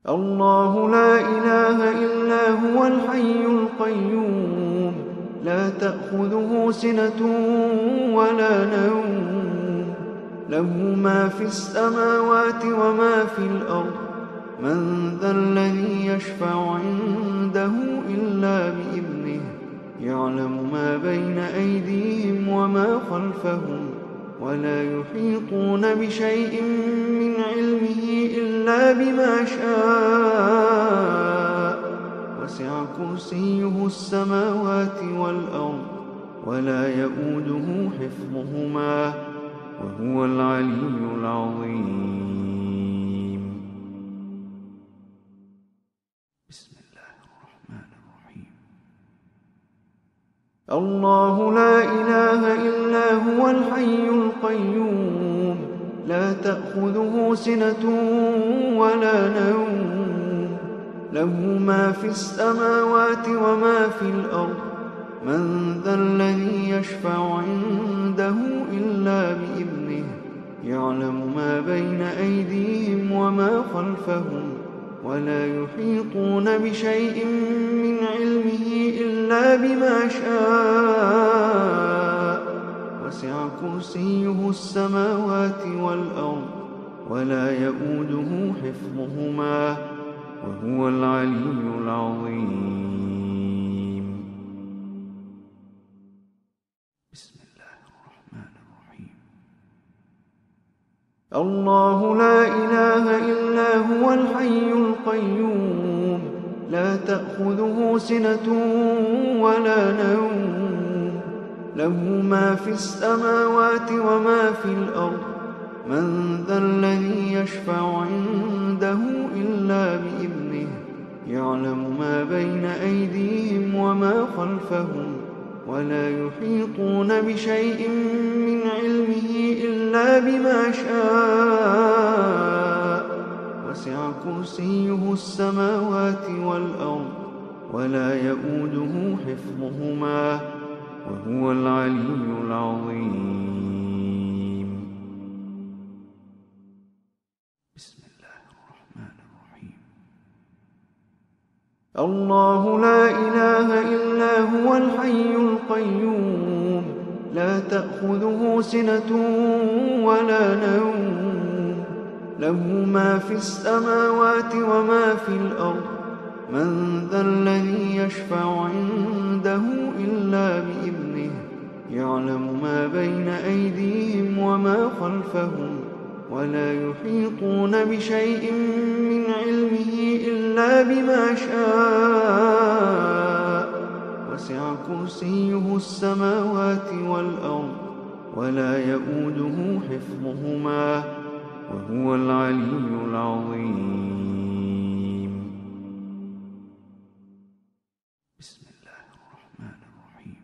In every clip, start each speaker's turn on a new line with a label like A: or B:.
A: الله لا إله إلا هو الحي القيوم لا تأخذه سنة ولا نوم له ما في السماوات وما في الأرض من ذا الذي يشفع عنده إلا بإذنه يعلم ما بين أيديهم وما خلفهم ولا يحيطون بشيء من علمه إلا بما شاء وسع كرسيه السماوات والأرض ولا يؤوده حفظهما وهو العلي العظيم. بسم الله الرحمن الرحيم. الله لا إله إلا هو الحي القيوم لا تأخذه سنة ولا نوم له ما في السماوات وما في الأرض من ذا الذي يشفع عنده إلا بإذنه يعلم ما بين أيديهم وما خلفهم ولا يحيطون بشيء من علمه إلا بما شاء وسع كرسيه السماوات والأرض ولا يؤوده حفظهما وهو العلي العظيم. بسم الله الرحمن الرحيم. الله لا إله إلا هو الحي القيوم لا تأخذه سنة ولا نوم له ما في السماوات وما في الأرض من ذا الذي يشفع عنده إلا بإذنه يعلم ما بين أيديهم وما خلفهم ولا يحيطون بشيء من علمه إلا بما شاء وسع كرسيه السماوات والأرض ولا يؤوده حفظهما وهو العلي العظيم. بسم الله الرحمن الرحيم. الله لا إله إلا هو الحي القيوم لا تأخذه سنة ولا نوم له ما في السماوات وما في الأرض من ذا الذي يشفع عنده إلا بإذنه يعلم ما بين أيديهم وما خلفهم ولا يحيطون بشيء من علمه إلا بما شاء وسع كرسيه السماوات والأرض ولا يؤوده حفظهما وهو العلي العظيم. بسم الله الرحمن الرحيم.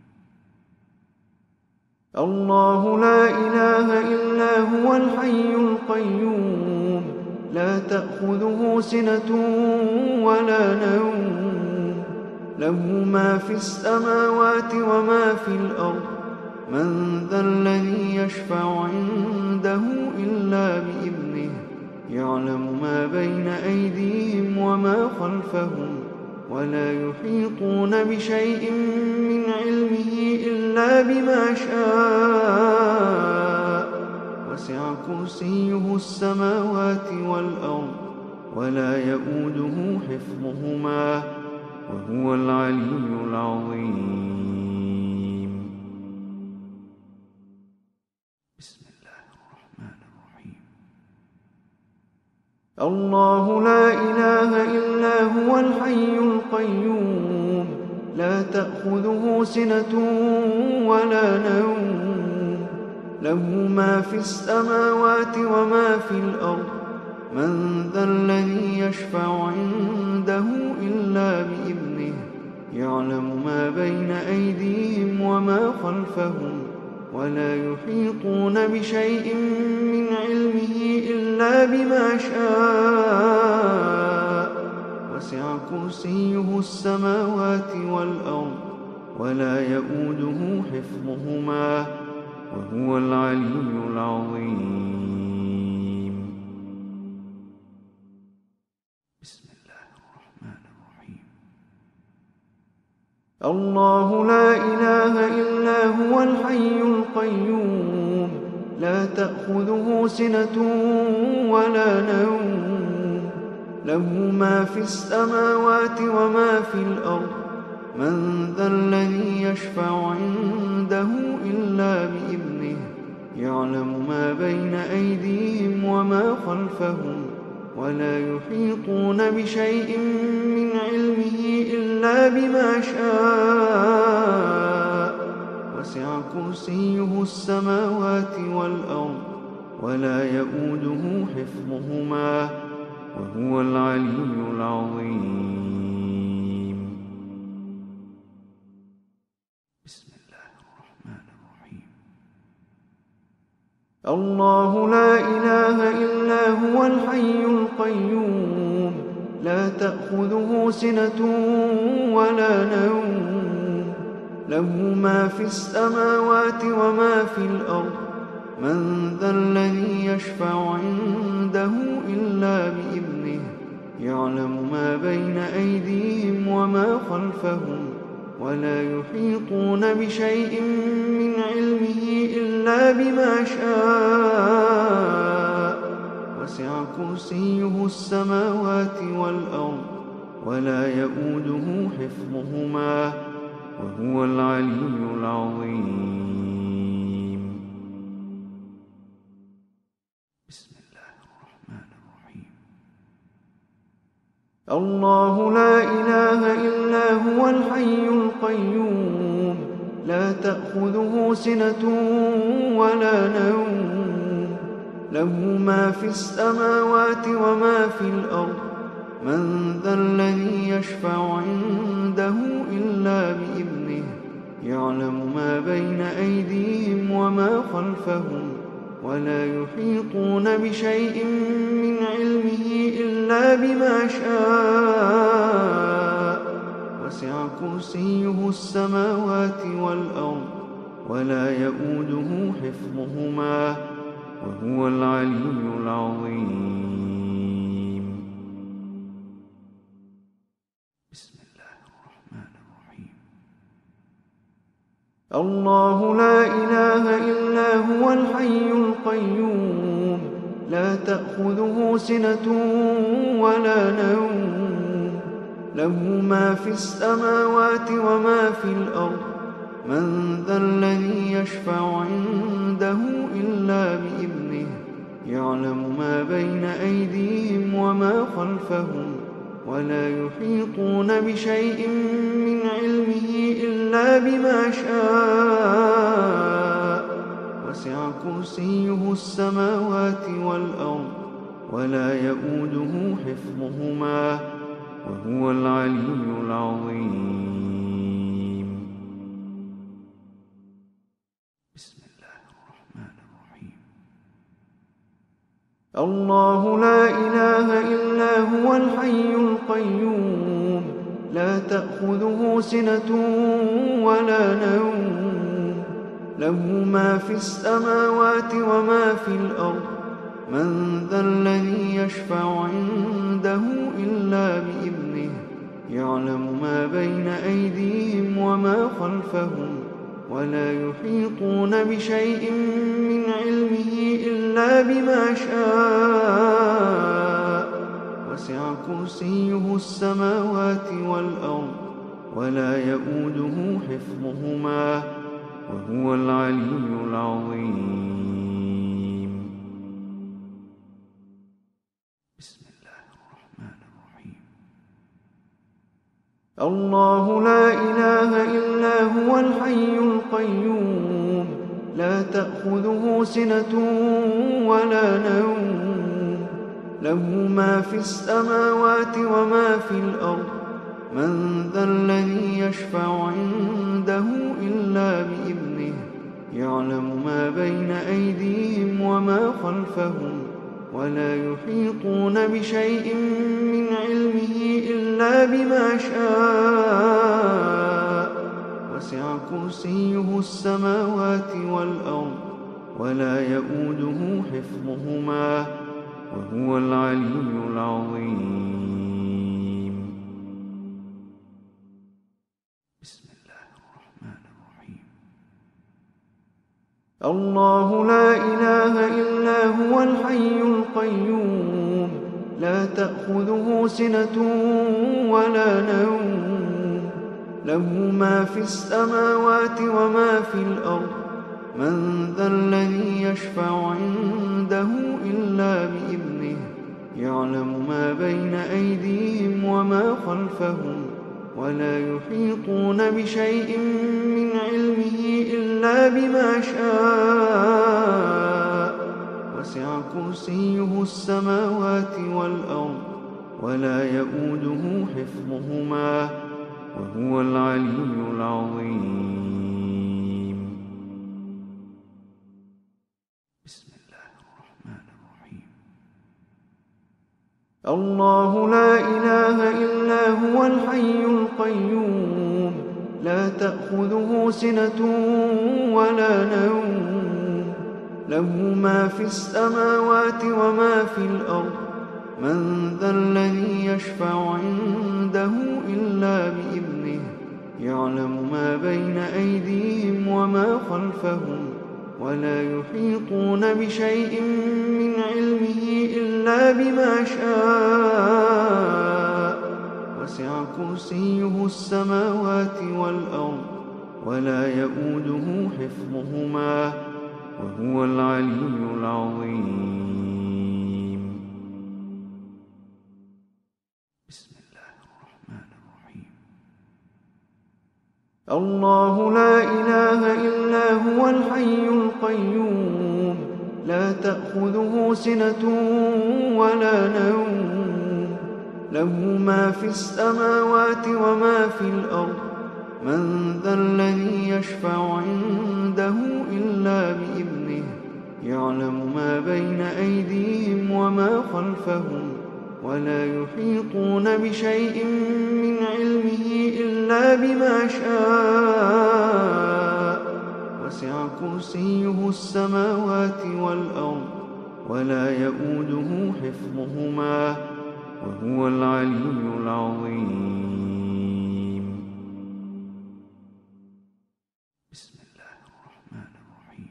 A: الله لا إله إلا هو الحي القيوم لا تأخذه سنة ولا نوم له ما في السماوات وما في الأرض من ذا الذي يشفع عنده إلا بإذنه يعلم ما بين أيديهم وما خلفهم ولا يحيطون بشيء من علمه إلا بما شاء وسع كرسيه السماوات والأرض ولا يؤوده حفظهما وهو العلي العظيم. بسم الله الرحمن الرحيم. الله لا إله إلا هو الحي القيوم لا تأخذه سنة ولا نوم له ما في السماوات وما في الأرض من ذا الذي يشفع عنده إلا بإذنه يعلم ما بين أيديهم وما خلفهم ولا يحيطون بشيء من علمه إلا بما شاء وسع كرسيه السماوات والأرض ولا يؤوده حفظهما وهو العلي العظيم. بسم الله. الله لا إله إلا هو الحي القيوم لا تأخذه سنة ولا نوم له ما في السماوات وما في الأرض من ذا الذي يشفع عنده إلا بإذنه يعلم ما بين أيديهم وما خلفهم ولا يحيطون بشيء من علمه إلا بما شاء وسع كرسيه السماوات والأرض ولا يؤوده حفظهما وهو العلي العظيم. بسم الله الرحمن الرحيم. الله لا إله إلا هو الحي القيوم لا تأخذه سنة ولا نوم له ما في السماوات وما في الأرض من ذا الذي يشفع عنده إلا بإذنه يعلم ما بين أيديهم وما خلفهم ولا يحيطون بشيء من علمه إلا بما شاء وسع كرسيه السماوات والأرض ولا يؤوده حفظهما وهو العلي العظيم. بسم الله الرحمن الرحيم. الله لا إله إلا هو الحي القيوم لا تأخذه سنة ولا نوم له ما في السماوات وما في الأرض من ذا الذي يشفع عنده إلا بإذنه يعلم ما بين أيديهم وما خلفهم ولا يحيطون بشيء من علمه إلا بما شاء وسع كرسيه السماوات والأرض ولا يؤوده حفظهما وهو العلي العظيم. بسم الله الرحمن الرحيم. الله لا إله إلا هو الحي القيوم لا تأخذه سنة ولا نوم له ما في السماوات وما في الأرض من ذا الذي يشفع عنده إلا بإذنه يعلم ما بين أيديهم وما خلفهم ولا يحيطون بشيء من علمه إلا بما شاء وسع كرسيه السماوات والأرض ولا يؤوده حفظهما وهو العلي العظيم. بسم الله الرحمن الرحيم. الله لا إله إلا هو الحي القيوم لا تأخذه سنة ولا نوم له ما في السماوات وما في الأرض من ذا الذي يشفع عنده إلا بإذنه يعلم ما بين أيديهم وما خلفهم ولا يحيطون بشيء من علمه إلا بما شاء وسع كرسيه السماوات والأرض ولا يؤوده حفظهما وهو العلي العظيم. بسم الله الرحمن الرحيم. الله لا إله إلا هو الحي القيوم لا تأخذه سنة ولا نوم له ما في السماوات وما في الأرض من ذا الذي يشفع عنده إلا بإذنه يعلم ما بين أيديهم وما خلفهم ولا يحيطون بشيء من علمه إلا بما شاء وسع كرسيه السماوات والأرض ولا يؤوده حفظهما وهو العلي العظيم. بسم الله الله لا إله إلا هو الحي القيوم لا تأخذه سنة ولا نوم له ما في السماوات وما في الأرض من ذا الذي يشفع عنده إلا بإذنه يعلم ما بين أيديهم وما خلفهم ولا يحيطون بشيء من علمه إلا بما شاء وسع كرسيه السماوات والأرض ولا يؤوده حفظهما وهو العلي العظيم. بسم الله الرحمن الرحيم. الله لا إله إلا هو الحي القيوم لا تأخذه سنة ولا نوم له ما في السماوات وما في الأرض من ذا الذي يشفع عنده إلا بإذنه يعلم ما بين أيديهم وما خلفهم ولا يحيطون بشيء من علمه إلا بما شاء وسع كرسيه السماوات والأرض ولا يؤوده حفظهما وهو العلي العظيم. بسم الله الرحمن الرحيم. الله لا إله إلا هو الحي القيوم لا تأخذه سنة ولا نوم له ما في السماوات وما في الأرض من ذا الذي يشفع عنده إلا بإذنه يعلم ما بين أيديهم وما خلفهم ولا يحيطون بشيء من علمه إلا بما شاء وسع كرسيه السماوات والأرض ولا يؤوده حفظهما وهو العلي العظيم. بسم الله الرحمن الرحيم.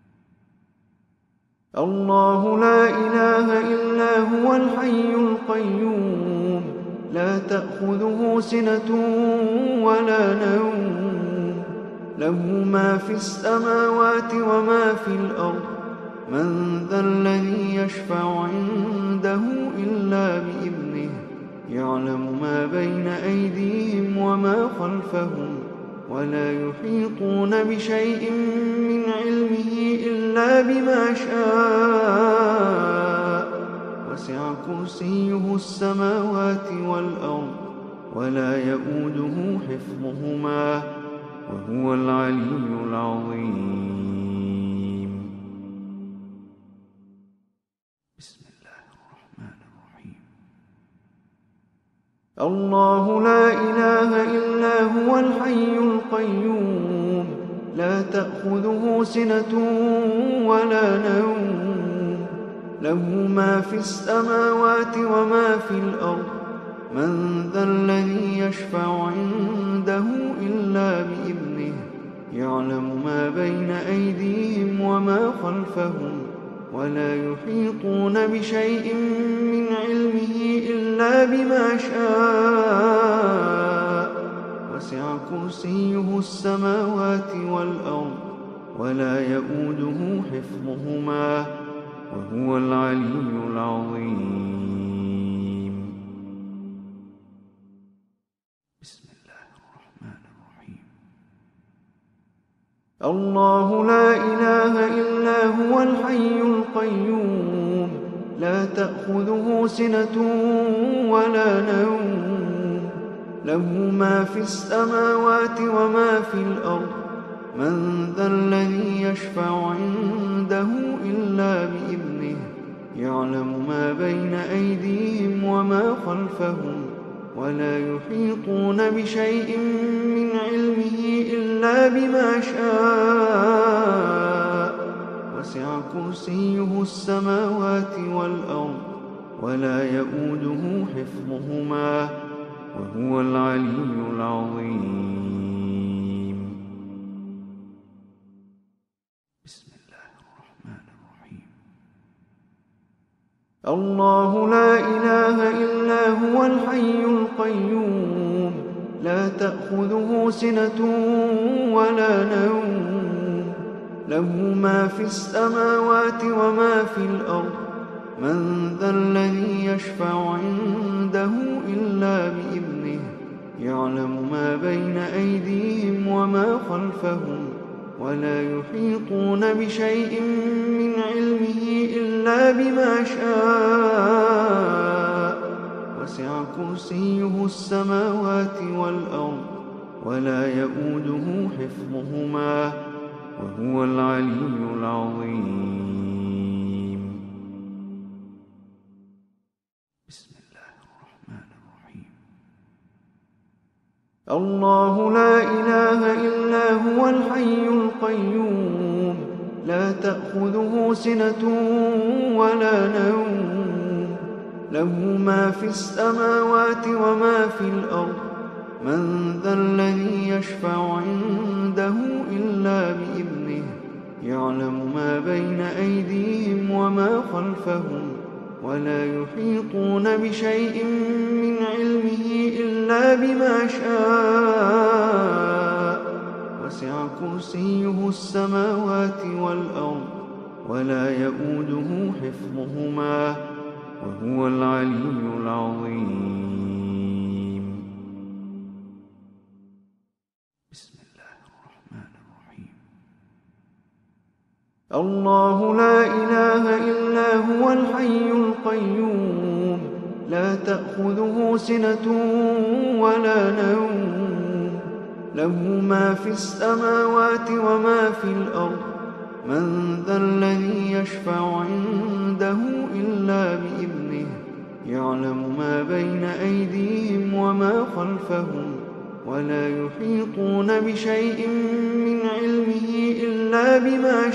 A: الله لا إله إلا هو الحي القيوم لا تأخذه سنة ولا نوم له ما في السماوات وما في الأرض من ذا الذي يشفع عنده إلا بإذنه يعلم ما بين أيديهم وما خلفهم ولا يحيطون بشيء من علمه إلا بما شاء وسع كرسيه السماوات والأرض ولا يؤوده حفظهما وهو العلي العظيم. بسم الله الرحمن الرحيم. الله لا إله إلا هو الحي القيوم لا تأخذه سنة ولا نوم له ما في السماوات وما في الأرض من ذا الذي يشفع عنده إلا بإذنه يعلم ما بين أيديهم وما خلفهم ولا يحيطون بشيء من علمه إلا بما شاء وسع كرسيه السماوات والأرض ولا يؤوده حفظهما وهو العلي العظيم. بسم الله الرحمن الرحيم. الله لا إله إلا هو الحي القيوم لا تأخذه سنة ولا نوم له ما في السماوات وما في الأرض من ذا الذي يشفع عنده إلا بإذنه يعلم ما بين أيديهم وما خلفهم ولا يحيطون بشيء من علمه إلا بما شاء وسع كرسيه السماوات والأرض ولا يؤوده حفظهما وهو العلي العظيم. بسم الله الله لا إله إلا هو الحي القيوم لا تأخذه سنة ولا نوم له ما في السماوات وما في الأرض من ذا الذي يشفع عنده إلا بإذنه يعلم ما بين أيديهم وما خلفهم ولا يحيطون بشيء من علمه إلا بما شاء وسع كرسيه السماوات والأرض ولا يؤوده حفظهما وهو العلي العظيم. بسم الله الرحمن الرحيم. الله لا إله إلا هو الحي القيوم لا تأخذه سنة ولا نوم له ما في السماوات وما في الأرض من ذا الذي يشفع عنده إلا بإذنه يعلم ما بين أيديهم وما خلفهم ولا يحيطون بشيء من علمه إلا بما شاء وسع كرسيه السماوات والأرض ولا يؤوده حفظهما وهو العلي العظيم. بسم الله الرحمن الرحيم. الله لا إله إلا هو الحي القيوم لا تأخذه سنة ولا نوم له ما في السماوات وما في الأرض من ذا الذي يشفع عنده إلا بإذنه يعلم ما بين أيديهم وما خلفهم ولا يحيطون بشيء من علمه إلا بما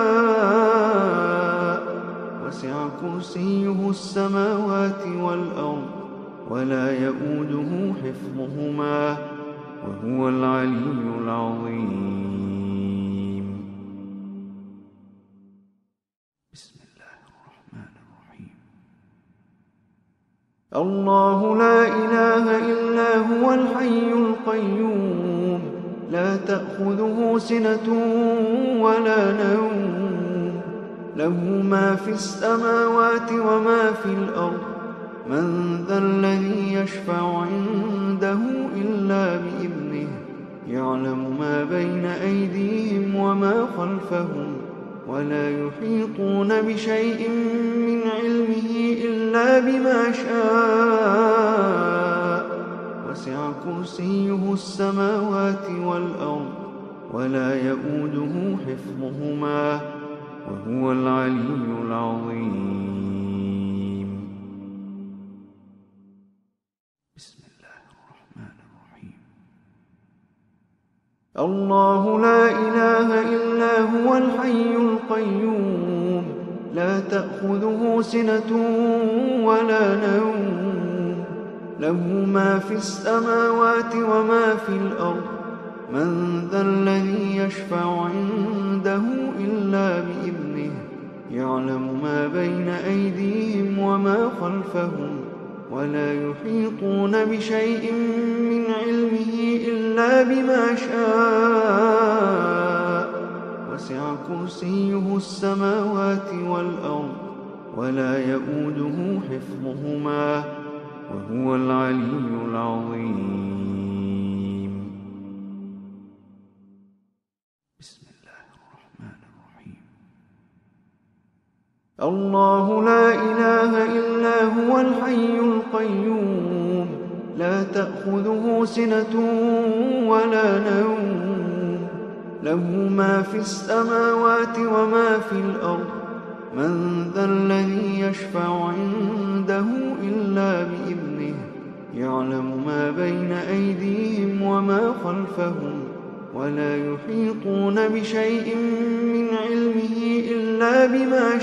A: شاء وسع كرسيه السماوات والأرض ولا يؤوده حفظهما وهو العلي العظيم. بسم الله الرحمن الرحيم. الله لا إله إلا هو الحي القيوم لا تأخذه سنة ولا نوم له ما في السماوات وما في الأرض من ذا الذي يشفع عنده إلا بإذنه يعلم ما بين أيديهم وما خلفهم ولا يحيطون بشيء من علمه إلا بما شاء وسع كرسيه السماوات والأرض ولا يؤوده حفظهما وهو العلي العظيم. بسم الله الرحمن الرحيم. الله لا إله إلا هو الحي القيوم لا تأخذه سنة ولا نوم له ما في السماوات وما في الأرض من ذا الذي يشفع عنده إلا بإذنه يعلم ما بين أيديهم وما خلفهم ولا يحيطون بشيء من علمه إلا بما شاء وسع كرسيه السماوات والأرض ولا يؤوده حفظهما وهو العلي العظيم. بسم الله الرحمن الرحيم. الله لا إله إلا هو الحي القيوم لا تأخذه سنة ولا نوم له ما في السماوات وما في الأرض من ذا الذي يشفع عنده إلا بإذنه يعلم ما بين أيديهم وما خلفهم ولا يحيطون بشيء من علمه إلا بما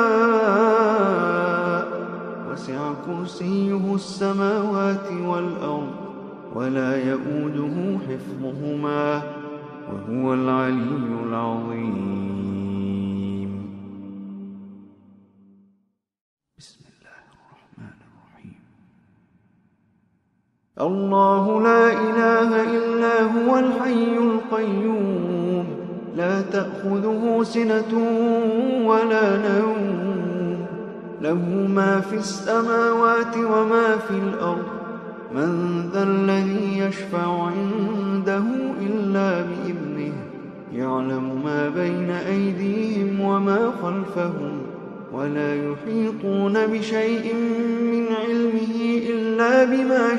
A: شاء وسع كرسيه السماوات والأرض ولا يؤوده حفظهما وهو العلي العظيم. بسم الله. الله لا إله إلا هو الحي القيوم لا تأخذه سنة ولا نوم له ما في السماوات وما في الأرض من ذا الذي يشفع عنده إلا بإذنه يعلم ما بين أيديهم وما خلفهم ولا يحيطون بشيء من علمه إلا بما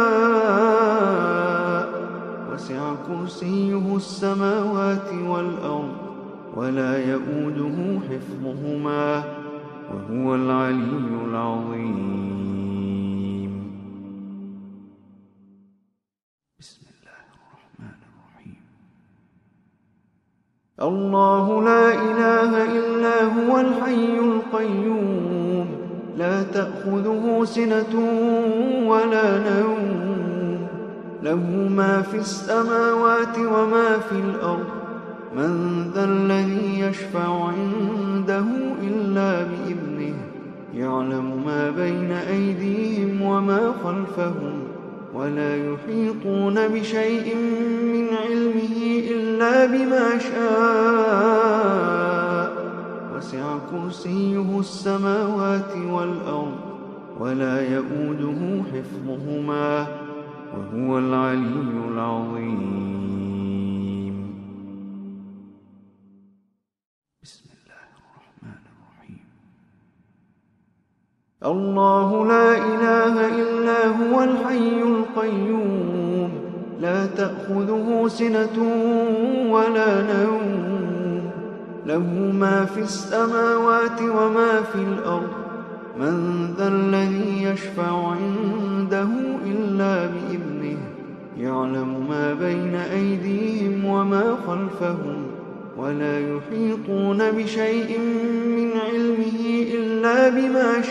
A: شاء وسع كرسيه السماوات والأرض ولا يؤوده حفظهما وهو العلي العظيم. بسم الله الرحمن الرحيم. الله لا إله إلا هو الحي القيوم لا تأخذه سنة ولا نوم له ما في السماوات وما في الأرض من ذا الذي يشفع عنده إلا بإذنه يعلم ما بين أيديهم وما خلفهم ولا يحيطون بشيء من علمه إلا بما شاء وسع كرسيه السماوات والأرض ولا يؤوده حفظهما وهو العلي العظيم. بسم الله الرحمن الرحيم. الله لا إله إلا هو الحي القيوم لا تأخذه سنة ولا نوم له ما في السماوات وما في الأرض من ذا الذي يشفع عنده إلا بإذنه يعلم ما بين أيديهم وما خلفهم ولا يحيطون بشيء من علمه إلا بما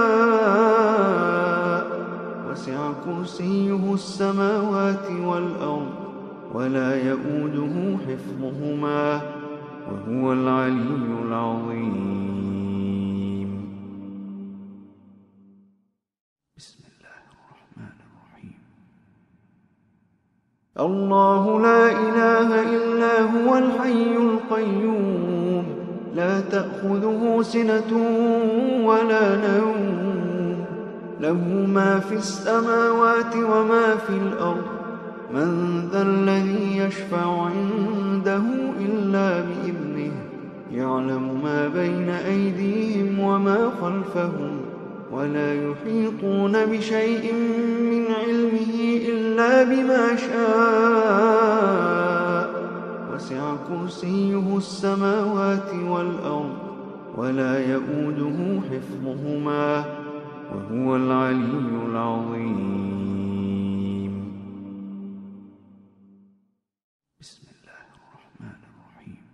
A: شاء وسع كرسيه السماوات والأرض ولا يؤوده حفظهما وهو العلي العظيم. بسم الله الرحمن الرحيم. الله لا إله إلا هو الحي القيوم لا تأخذه سنة ولا نوم له ما في السماوات وما في الأرض من ذا الذي يشفع عنده إلا بإذنه يعلم ما بين أيديهم وما خلفهم ولا يحيطون بشيء من علمه إلا بما شاء وسع كرسيه السماوات والأرض ولا يؤوده حفظهما وهو العلي العظيم. بسم الله الرحمن الرحيم.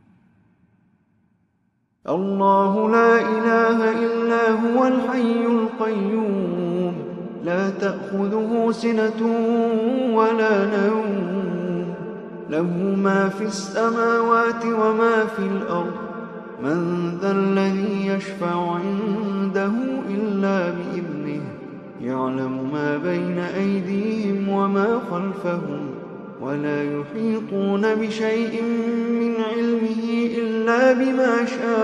A: الله لا إله إلا هو الحي القيوم لا تأخذه سنة ولا نوم له ما في السماوات وما في الأرض من ذا الذي يشفع عنده إلا بإذنه يعلم ما بين أيديهم وما خلفهم ولا يحيطون بشيء من علمه إلا بما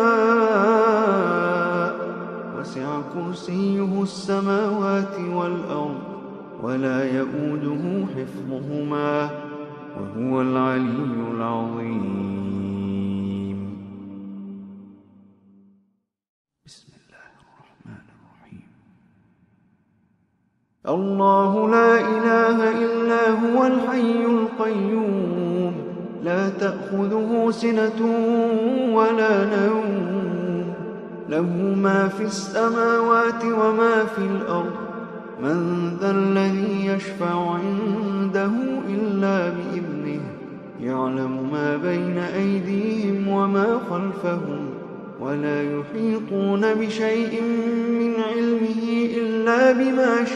A: شاء وسع كرسيه السماوات والأرض ولا يؤوده حفظهما وهو العلي العظيم. بسم الله الرحمن الرحيم. الله لا إله إلا هو الحي القيوم لا تأخذه سنة ولا نوم له ما في السماوات وما في الأرض من ذا الذي يشفع عنده إلا بإذنه يعلم ما بين أيديهم وما خلفهم ولا يحيطون بشيء من علمه إلا بما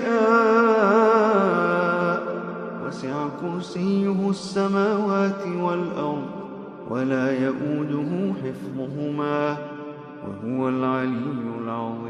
A: شاء وسع كرسيه السماوات والأرض ولا يؤوده حفظهما وهو العلي العظيم.